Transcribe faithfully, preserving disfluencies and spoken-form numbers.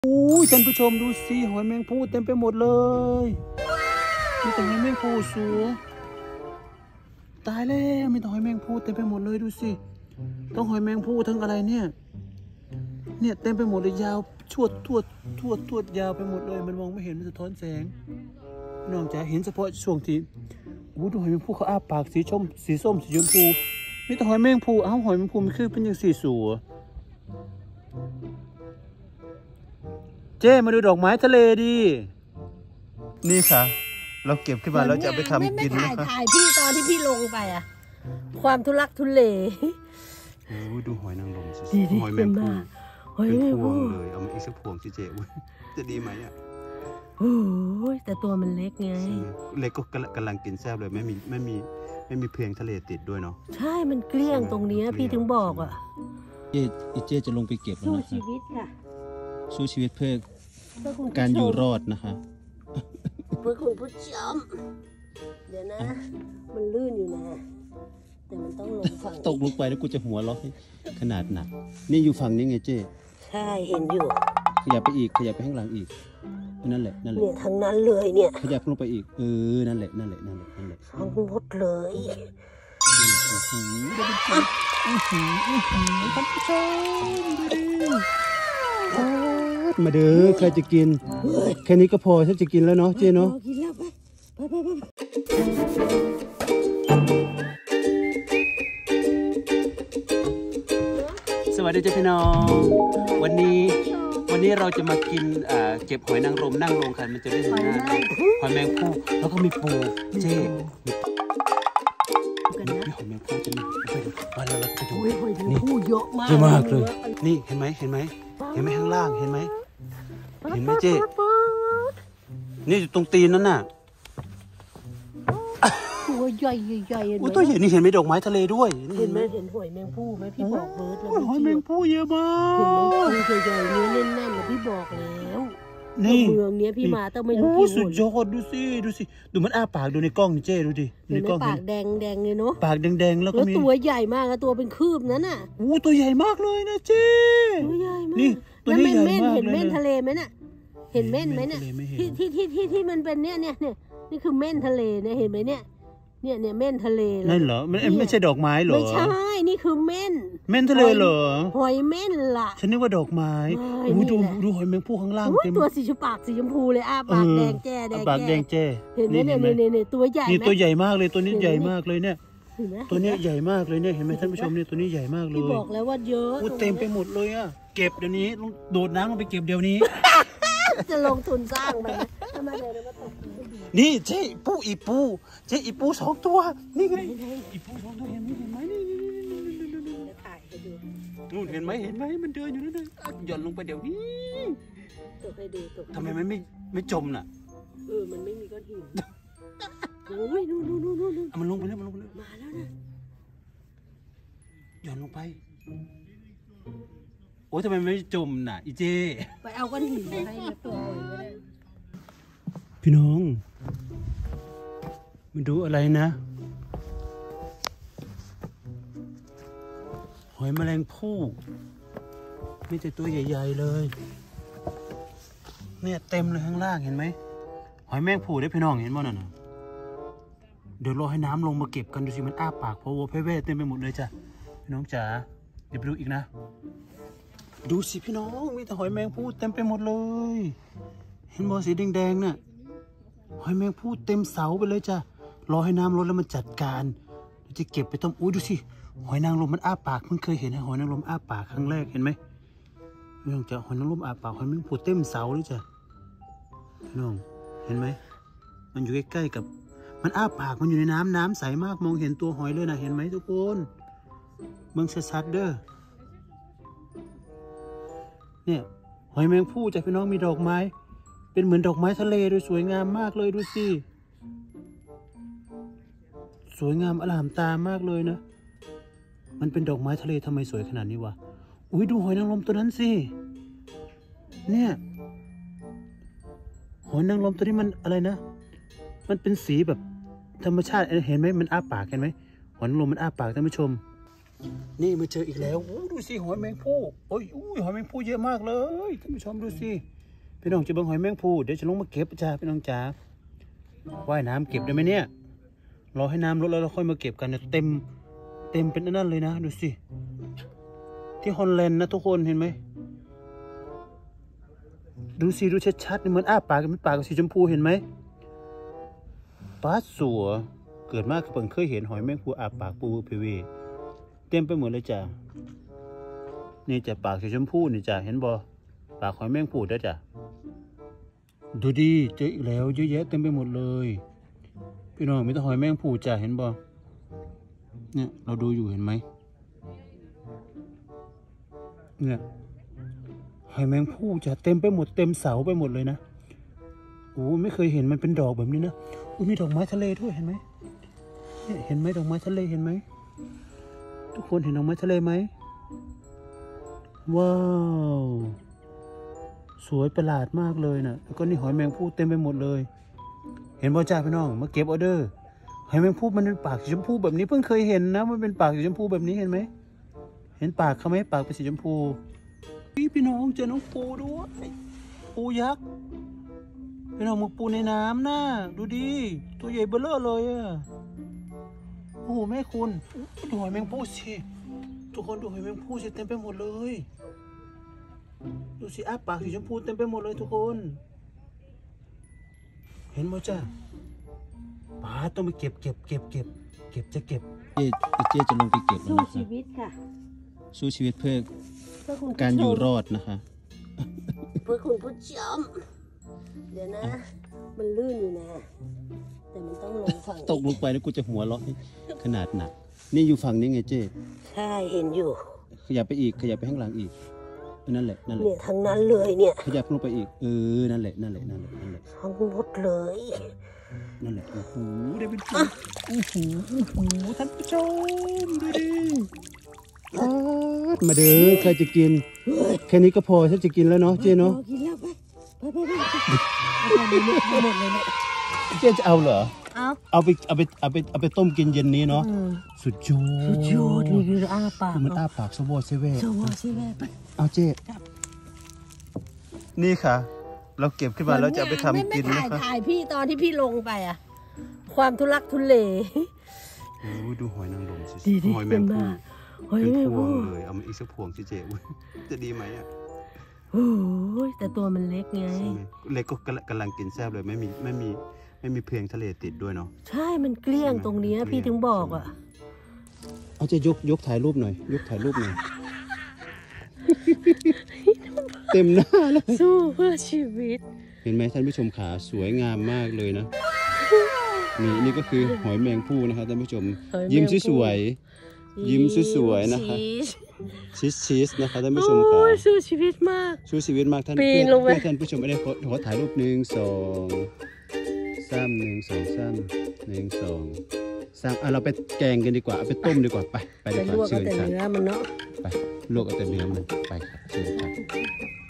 อุ้ยท่านผู้ชมดูสิหอยแมงภู่เต็มไปหมดเลยมีแต่หอยแมงภู่สูงตายแล้วมีแต่หอยแมงภู่เต็มไปหมดเลยดูสิต้องหอยแมงภู่ทั้งอะไรเนี่ยเนี่ยเต็มไปหมดเลยยาวชวดทวดทวดทวดยาวไปหมดเลยมันมองไม่เห็นมันสะท้อนแสงน้องจ๋าเห็นเฉพาะช่วงที่อู้ดูหอยแมงภู่เขาอ้าปากสีชมสีส้มสีชมพูมีแต่หอยแมงภู่อ้าวหอยแมงภู่มันคือเป็นอย่างสีสูงเจ้มาดูดอกไม้ทะเลดินี่ค่ะเราเก็บขึ้นมาแล้วจะเอาไปทำกินนะคะถ่ายพี่ตอนที่พี่ลงไปอะความทุลักทุเลโอ้ดูหอยนางรมสิหอยแมงภู่เป็นพวงเลยเอามาอีกสักพวงสิเจ้จะดีไหมอ่ะโอ้ยแต่ตัวมันเล็กไงเล็กก็กำลังกินแซ่บเลยไม่มีไม่มีไม่มีเพลียงทะเลติดด้วยเนาะใช่มันเกลี้ยงตรงนี้พี่ถึงบอกอ่ะเจ๊เจ๊จะลงไปเก็บแล้วนะคะสู้ชีวิตค่ะสู้ชีวิตเพื่อการอยู่รอดนะคะเพื่อคุณผู้ชมเดี๋ยวนะมันลื่นอยู่นะแต่มันต้องลงฝั่งตกลงไปแล้วกูจะหัวเราะขนาดหนักนี่อยู่ฝั่งนี้ไงเจ๊ใช่เห็นอยู่ขยับไปอีกขยับไปข้างหลังอีกนั่นแหละนั่นแหละเนี่ยทั้งนั้นเลยเนี่ยขยับลงไปอีกเออนั่นแหละนั่นแหละนั่นแหละนั่นแหละทั้งหมดเลยนั่นแหละโอ้โหดูดิอื้อหืออื้อหือท่านผู้ชมดูดิมาเด้อใครจะกินแค่นี้ก็พอฉันจะกินแล้วเนาะเจ๊เนาะกินแล้วไปไปไปสวัสดีจ้าพี่น้องวันนี้วันนี้เราจะมากินเก็บหอยนางรมนั่งลงกันมันจะได้เห็นหน้าหอยแมงภู่แล้วก็มีปูเจ๊มีหอยแมงภู่จะมีไปดูมาแล้วเราไปดูนี่เยอะมากเยอะมากเลยนี่เห็นไหมเห็นไหมเห็นไหมข้างล่างเห็นไหมเห็นไหมเจ๊นี่อยู่ตรงตีนนั่นน่ะตัวใหญ่ใหญ่อุ้ยตัวใหญ่นี่เห็นไหมดอกไม้ทะเลด้วยเห็นไหมเห็นหอยแมงภู่ไหมพี่บอกเบิร์ดแล้วหอยแมงภู่เยอะมากเห็นไหมตัวใหญ่ๆเนื้อแน่นๆนะพี่บอกแล้วนี่เมืองเนี้ยพี่มาต้องไม่รู้กี่สุดยอดดูสิดูสิดูมันอ้าปากดูในกล้องนี่เจ๊ดูดิในกล้องปากแดงแดงเลยเนาะปากแดงๆแล้วก็มีตัวใหญ่มากตัวเป็นคืบนั้นน่ะโอ้ตัวใหญ่มากเลยนะเจ๊ตัวใหญ่มากนี่ตัวนี้ใหญ่มากเลยเห็นเม่นทะเลไหมน่ะเห็นเม่นไหมเนี่ยที่ที่ที่ที่ที่มันเป็นเนี่ยเนี่ยเนี่ยนี่คือเม่นทะเลเนี่ยเห็นไหมเนี่ยเนี่ยเนี่ยเม่นทะเลนั่นเหรอมันไม่ใช่ดอกไม้เหรอไม่ใช่นี่คือเม่นเม่นทะเลเหรอหอยเม่นล่ะฉันนึกว่าดอกไม้ดูดูหอยแมงภู่ข้างล่างเต็มตัวสีชมพูปากสีชมพูเลยอ้าปากแดงแจ้แดงแจ้ปากแดงแจ้เห็นไหมเนี่ยเนี่ยเนี่ยตัวใหญ่นี่ตัวใหญ่มากเลยตัวนี้ใหญ่มากเลยเนี่ยตัวนี้ใหญ่มากเลยเนี่ยเห็นไหมท่านผู้ชมเนี่ยตัวนี้ใหญ่มากเลยพี่บอกแล้วว่าเยอะเต็มไปหมดเลยอ่ะเก็บเดี๋ยวนี้โดดน้ำลงไปเก็บเดี๋ยวนี้จะลงทุนสร้างมันทำไมเดี๋ยวมาตกนี่เจ๊ปูอีปูเจ๊อีปูสองตัวนี่ไงอีปูสองตัวเห็นไหมเห็นไหมนี่ถ่ายไปดูนู่นเห็นไหมเห็นไหมมันเดินอยู่นั่นเลยหย่อนลงไปเดี๋ยวนี้ตกไปดูตกทำไมมันไม่ไม่จมน่ะเออมันไม่มีก้อนหินโอ้ยนู่นนู่นนู่นนู่นมันลงไปแล้วมันลงไปแล้วมาแล้วนะหย่อนลงไปโอ้ยทำไมไม่จมน่ะอีเจไปเอาก้อนหินมาให้ตัวหอยไม่ได้พี่น้องมันดูอะไรนะหอยแมลงภู่มีแต่ตัวใหญ่ๆเลยเนี่ยเต็มเลยข้างล่างเห็นไหมหอยแมงภู่ได้พี่น้องเห็นมั้ยน่ะเดี๋ยวรอให้น้ำลงมาเก็บกันดูสิมันอ้าปากเพราะว่าเพ่ๆเต็มไปหมดเลยจ้ะพี่น้องจ๋าเดี๋ยวไปดูอีกนะดูสิพี่น้องมีแต่หอยแมงภู่เต็มไปหมดเลยเห็นบอสีแดงๆน่ะหอยแมงภู่เต็มเสาไปเลยจ้ะรอให้น้ำลดแล้วมันจัดการจะเก็บไปต้มอุ้ยดูสิหอยนางรมมันอ้าปากเพิ่งเคยเห็นหอยนางรมอ้าปากครั้งแรกเห็นไหมพี่น้องจ๋าหอยนางรมอ้าปากหอยแมงภู่เต็มเสาเลยจ้ะพี่น้องเห็นไหมมันอยู่ใกล้ๆกับมันอ้าปากมันอยู่ในน้ำน้ำใสมากมองเห็นตัวหอยเลยนะเห็นไหมทุกคนเบิ่งชัดๆเด้อเนี่ยหอยแมงภู่จ้ะพี่น้องมีดอกไม้เป็นเหมือนดอกไม้ทะเลโดยสวยงามมากเลยดูสิสวยงามอลามตามากเลยนะมันเป็นดอกไม้ทะเลทำไมสวยขนาดนี้วะอุ้ยดูหอยนางรมตัวนั้นสิเนี่ยหอยนางรมตัวนี้มันอะไรนะมันเป็นสีแบบธรรมชาติเห็นไหมมันอ้าปากเห็นไหมหอยนางรมมันอ้าปากท่านผู้ชมนี่มาเจออีกแล้วโอ้ดูสิหอยแมงภู่โอ้ยอุ้ยหอยแมงภู่เยอะมากเลยท่านผู้ชมดูสิพี่น้องจะเบิ่งหอยแมงภู่เดี๋ยวจะลงมาเก็บจ้าพี่น้องจ๋าว่ายน้ำเก็บได้ไหมเนี่ยรอให้น้ำลดแล้วเราค่อยมาเก็บกันเนี่ยเต็มเต็มเป็นนั่นเลยนะดูสิที่ฮอลแลนด์นะทุกคนเห็นไหมดูสิดูชัดๆเหมือนอ้าปากเป็นปากสีชมพูเห็นไหมปลาสัวเกิดมากเพิ่งเคยเห็นหอยแมงภู่อ้าปากปูเพวีเต็มไปหมดเลยจ้ะนี่จะปากสีชมพูนี่จ้ะเห็นบ่ปากหอยแมงภู่ได้จ้ะดูดีเจออีกแล้วเยอะแยะเต็มไปหมดเลยพี่น้องมีแต่หอยแมงภู่จ้ะเห็นบ่เนี่ยเราดูอยู่เห็นไหมเนี่ยหอยแมงภู่จ้ะเต็มไปหมดเต็มเสาไปหมดเลยนะโอ้ไม่เคยเห็นมันเป็นดอกแบบนี้นะอุ้ยมีดอกไม้ทะเลด้วยเห็นไหมเนี่ยเห็นไหมดอกไม้ทะเลเห็นไหมทุกคนเห็นดอกไม้ทะเลไหมว้าวสวยประหลาดมากเลยนะแล้วก็นี่หอยแมงภู่เต็มไปหมดเลยเห็นบ่จ้าพี่น้องมาเก็บออเดอร์หอยแมงภู่มันเป็นปากสีชมพูแบบนี้เพิ่งเคยเห็นนะมันเป็นปากสีชมพูแบบนี้เห็นไหมเห็นปากเขาไหมปากเป็นสีชมพูพี่พี่น้องเจอน้องปูด้วยปูยักษ์พี่น้องมึงปูในน้ำนะดูดิตัวใหญ่เบ้อเร่อเลยอะโอ้โหแม่คุณดูหอยแมงภู่สิทุกคนดูหอยแมงภู่สิเต็มไปหมดเลยดูสิอ้าปากสีชมพูเต็มไปหมดเลยทุกคนเห็นไหมจ้าป้าต้องไปเก็บเก็บเก็บเก็บเก็บจะเก็บเจ๊เจ๊จะลงไปเก็บแล้วสู้นะชีวิตค่ะสู้ชีวิตเพื่อเพื่อคุณผู้ชมการอยู่รอดนะคะเพื่อคุณผู้ชมเดี๋ยวนะ มันลื่นอยู่นะแต่มันต้องลงฝั่งตกลงไปแล้วกูจะหัวเราะขนาดหนักนี่อยู่ฝั่งนี้ไงเจ๊ใช่เห็นอยู่ขยับไปอีกขยับไปข้างหลังอีกนั่นแหละนั่นแหละเนี่ยทั้งนั้นเลยเนี่ยขยับลงไปอีกเออนั่นแหละนั่นแหละนั่นแหละนั่นแหละทั้งหมดเลยนั่นแหละโอ้โหได้เป็นตัวโอ้โหโอ้โหท่านผู้ชมดูดิอ๊าดมาเด้อใครจะกินแค่นี้ก็พอฉันจะกินแล้วเนาะเจ๊เนาะกินแล้วไปไปไปไปเอาไปหมดเลยเนี่ยเจ๊จะเอาเหรอเอาเอาไปเอาไปเอาไปเอาไปต้มกินเย็นนี้เนาะอืมสุดยอดสุดยอดนี่คืออ้าปากคือมันอ้าปากสวอเซเว่สวอใช่ไหมไปเอาเจ๊นี่ค่ะ เราเก็บขึ้นมาแล้วจะเอาไปทำกินไม่นะถ่ายคะถ่ายพี่ตอนที่พี่ลงไปอะความทุลักทุเลโอ้ดูหอยนางรมสิดีดีหอยแมงภู่หอยเป็นแมงพวภู่งเลยเอามาอีกสักพวงสิเจ๊อุ๊ยจะดีไหมอ่ะโอ้ยแต่ตัวมันเล็กไงใช่ไหมเล็กก็กำลังกินแซ่บเลยไม่มีไม่มีไม่มีเพลียงทะเลติดด้วยเนาะใช่มันเกลี้ยงตรงเนี้ยพี่ถึงบอกอะเอาจะยกยกถ่ายรูปหน่อยยกถ่ายรูปหน่อย เต็มหน้าเลยสู้เพื่อชีวิตเห็นไหมท่านผู้ชมขาสวยงามมากเลยนะนี่นี่ก็คือหอยแมงภู่นะครับท่านผู้ชมหอยแมงภู่ยิ้มสวยๆยิ้มสวยๆนะคะชีสชีสนะคะท่านผู้ชมขาโอ้ยสู้ชีวิตมากสู้ชีวิตมากท่านปีเพื่นอนลงไปเพื่อนท่านผู้ชมไม่ได้ขอขอถ่ายรูปหนึ่งสองสามหนึ่งสองสามหนึ่งสองสามอ่ะเราไปแกงกันดีกว่าเอาไปต้มดีกว่าไปไปไปดีกลวว่าก เชิเอาญแต่ค่ะเนื้อมันเนาะไปลวกเอาแต่เนื้อมันไปค่ะเชิญค่ะ